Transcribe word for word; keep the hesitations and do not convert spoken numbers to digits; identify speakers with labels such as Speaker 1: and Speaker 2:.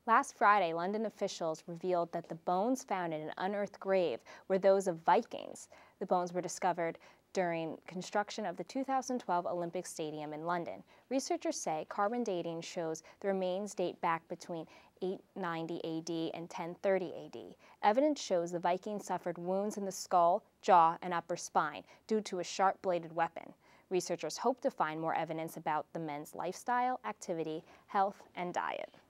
Speaker 1: Last Friday, London officials revealed that the bones found in an unearthed grave were those of Vikings. The bones were discovered during construction of the two thousand twelve Olympic Stadium in London. Researchers say carbon dating shows the remains date back between eight ninety A D and ten thirty A D. Evidence shows the Vikings suffered wounds in the skull, jaw, and upper spine due to a sharp-bladed weapon. Researchers hope to find more evidence about the men's lifestyle, activity, health, and diet.